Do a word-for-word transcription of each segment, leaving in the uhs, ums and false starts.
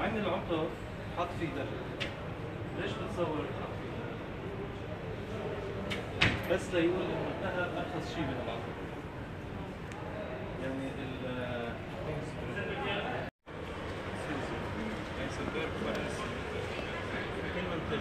وعين العطف حط فيه دلو. ليش بتصور حط فيه دلو؟ بس ليقول انه الذهب ارخص شيء من العطف. يعني ال كل منتج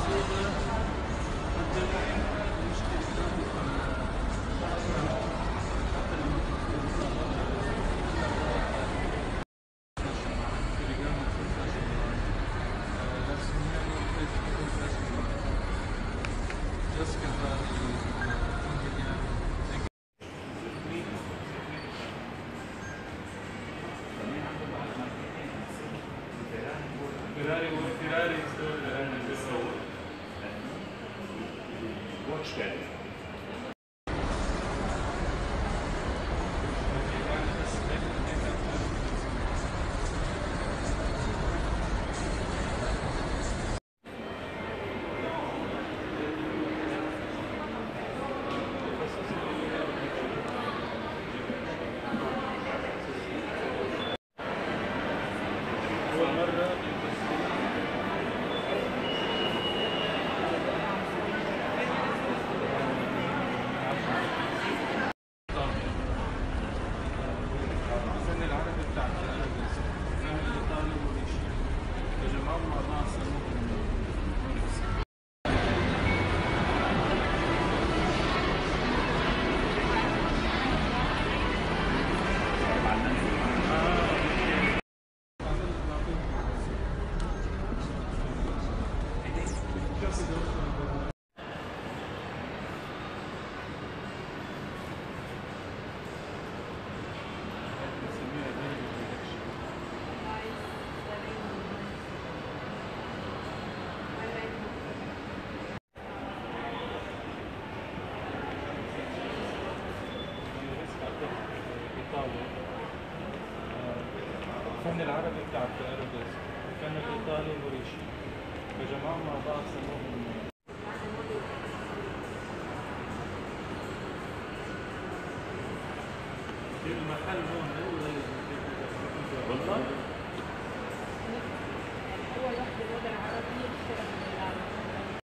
فيراري وفيراري يصور واتش كده. أول مرة الفن العربي بتاع الأرابيز، الفن الإيطالي والإيشي تجمعوا مع بعض سموهم الفن العربي بتاع الأرابيز، الفن الإيطالي والإيشي تجمعوا مع بعض سموهم في المحل هون والله؟ هو الواحد الوضع العربي